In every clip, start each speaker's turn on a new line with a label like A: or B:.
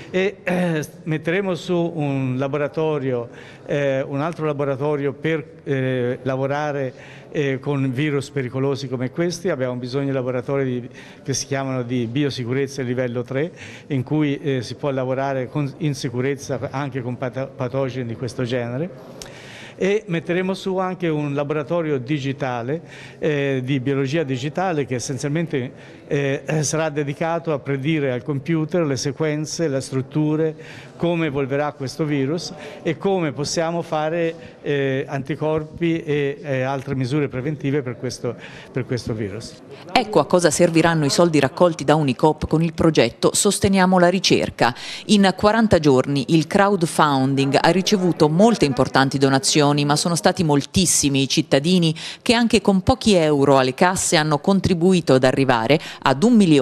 A: e metteremo su un laboratorio, un altro laboratorio per lavorare con virus pericolosi come questi. Abbiamo bisogno di laboratori che si chiamano di biosicurezza livello 3, in cui si può lavorare in sicurezza anche con patogeni di questo genere. E metteremo su anche un laboratorio digitale di biologia digitale che essenzialmente sarà dedicato a predire al computer le sequenze, le strutture, come evolverà questo virus e come possiamo fare anticorpi e altre misure preventive per questo virus.
B: Ecco a cosa serviranno i soldi raccolti da Unicoop con il progetto Sosteniamo la ricerca. In 40 giorni il crowdfunding ha ricevuto molte importanti donazioni, ma sono stati moltissimi i cittadini che anche con pochi euro alle casse hanno contribuito ad arrivare ad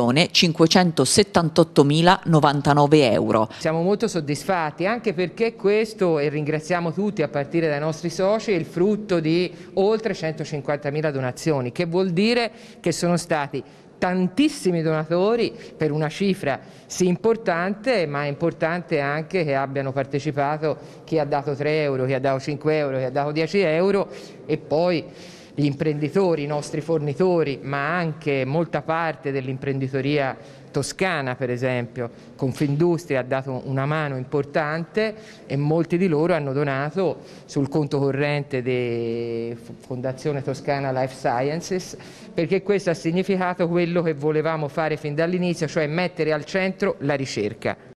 B: 1.578.099 euro.
C: Siamo molto soddisfatti anche perché questo, e ringraziamo tutti a partire dai nostri soci, è il frutto di oltre 150.000 donazioni, che vuol dire che sono stati tantissimi donatori per una cifra sì importante, ma è importante anche che abbiano partecipato chi ha dato 3 euro, chi ha dato 5 euro, chi ha dato 10 euro e poi gli imprenditori, i nostri fornitori, ma anche molta parte dell'imprenditoria toscana, per esempio. Confindustria ha dato una mano importante e molti di loro hanno donato sul conto corrente di Fondazione Toscana Life Sciences, perché questo ha significato quello che volevamo fare fin dall'inizio, cioè mettere al centro la ricerca.